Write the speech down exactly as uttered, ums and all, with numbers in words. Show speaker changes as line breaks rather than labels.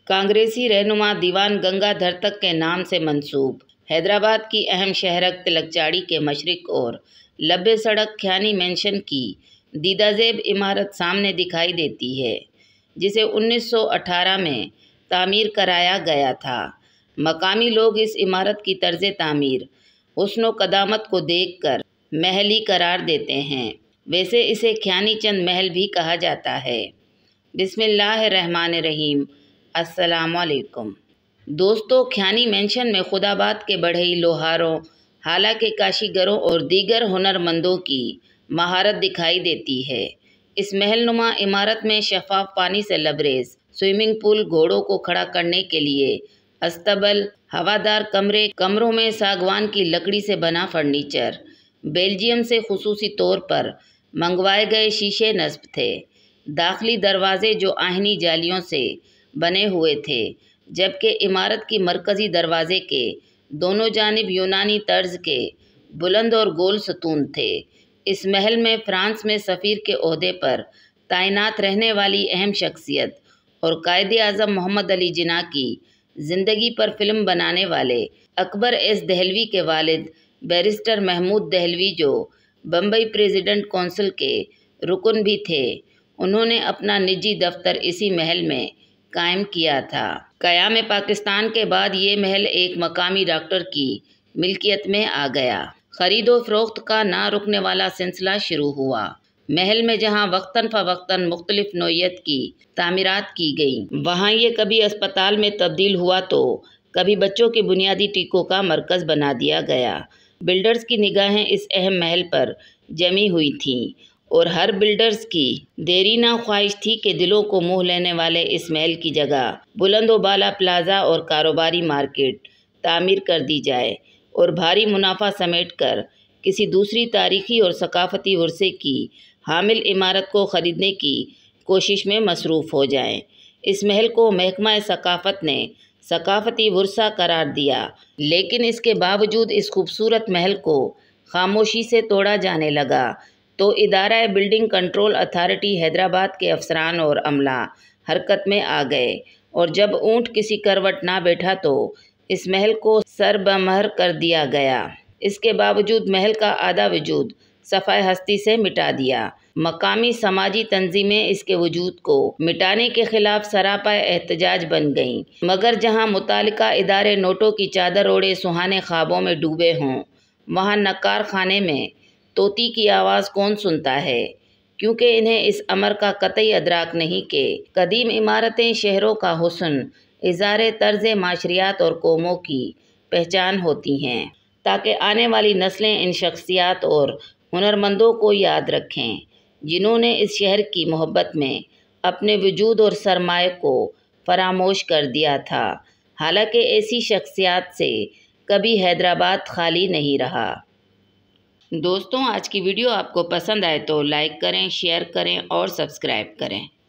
कांग्रेसी रहनुमा दीवान गंगाधर तक के नाम से मंसूब। हैदराबाद की अहम शहरक तिलकचाड़ी के मशरिक और लब्बे सड़क ख्यानी मैंशन की दीदाजेब इमारत सामने दिखाई देती है, जिसे उन्नीस सौ अठारह में तामीर कराया गया था। मकामी लोग इस इमारत की तर्ज तामीर हुस्न कदामत को देखकर महल ही करार देते हैं। वैसे इसे ख्यानी चंद महल भी कहा जाता है। बिस्मिल्लाहिर्रहमानिर्रहीम। अस्सलामुअलैकुम दोस्तों, ख्यानी मैंशन में खुदाबाद के बढ़ई लोहारों, हाला के काशीगरों और दीगर हुनरमंदों की महारत दिखाई देती है। इस महलनुमा इमारत में शफाफ पानी से लबरेज स्विमिंग पूल, घोड़ों को खड़ा करने के लिए अस्तबल, हवादार कमरे, कमरों में सागवान की लकड़ी से बना फर्नीचर, बेल्जियम से खुसूसी तौर पर मंगवाए गए शीशे नस्ब थे। दाखिली दरवाजे जो आहनी जालियों से बने हुए थे, जबकि इमारत की मरकज़ी दरवाजे के दोनों जानिब यूनानी तर्ज के बुलंद और गोल सतून थे। इस महल में फ्रांस में सफ़ीर के ओहदे पर तैनात रहने वाली अहम शख्सियत और कायदे आज़म मोहम्मद अली जिन्ना की ज़िंदगी पर फिल्म बनाने वाले अकबर एस दहलवी के वालिद बैरिस्टर महमूद दहलवी, जो बम्बई प्रेसिडेंट कौंसिल के रुकन भी थे, उन्होंने अपना निजी दफ्तर इसी महल में कायम किया था। क़याम पाकिस्तान के बाद ये महल एक मकामी डॉक्टर की मिल्कियत में आ गया। खरीदो फरोख्त का ना रुकने वाला सिलसिला शुरू हुआ। महल में जहाँ वक्तन फ़वक्तन मुख्तलिफ नौइयत की तामीरात की गई, वहाँ ये कभी अस्पताल में तब्दील हुआ तो कभी बच्चों के बुनियादी टीकों का मरकज़ बना दिया गया। बिल्डर्स की निगाहें इस अहम महल पर जमी हुई थीं और हर बिल्डर्स की देरीना ख्वाहिश थी कि दिलों को मोह लेने वाले इस महल की जगह बुलंद बाला प्लाजा और कारोबारी मार्केट तामीर कर दी जाए और भारी मुनाफा समेट कर किसी दूसरी तारीखी और सकाफती वर्से की हामिल इमारत को ख़रीदने की कोशिश में मसरूफ़ हो जाएं। इस महल को महकमा सकाफ़त ने सकाफ़ती वर्सा करार दिया, लेकिन इसके बावजूद इस खूबसूरत महल को खामोशी से तोड़ा जाने लगा तो इदारा बिल्डिंग कंट्रोल अथॉरिटी हैदराबाद के अफसरान और अमला हरकत में आ गए और जब ऊँट किसी करवट ना बैठा तो इस महल को सरबमहर कर दिया गया। इसके बावजूद महल का आधा वजूद सफ़ाए हस्ती से मिटा दिया। मकामी समाजी तंजीमें इसके वजूद को मिटाने के खिलाफ सरापा एहतजाज बन गईं, मगर जहां मुतालिका इदारे नोटों की चादर ओढ़े सुहाने ख्वाबों में डूबे हों, वहां नक्कार खाने में तोती की आवाज़ कौन सुनता है, क्योंकि इन्हें इस अमर का कतई अदराक नहीं कि कदीम इमारतें शहरों का हुस्न, इज़ारे तर्ज माशरियात और कौमों की पहचान होती हैं, ताकि आने वाली नस्लें इन शख्सियात और हुनरमंदों को याद रखें, जिन्होंने इस शहर की मोहब्बत में अपने वजूद और सरमाए को फरामोश कर दिया था। हालांकि ऐसी शख्सियात से कभी हैदराबाद खाली नहीं रहा। दोस्तों, आज की वीडियो आपको पसंद आए तो लाइक करें, शेयर करें और सब्सक्राइब करें।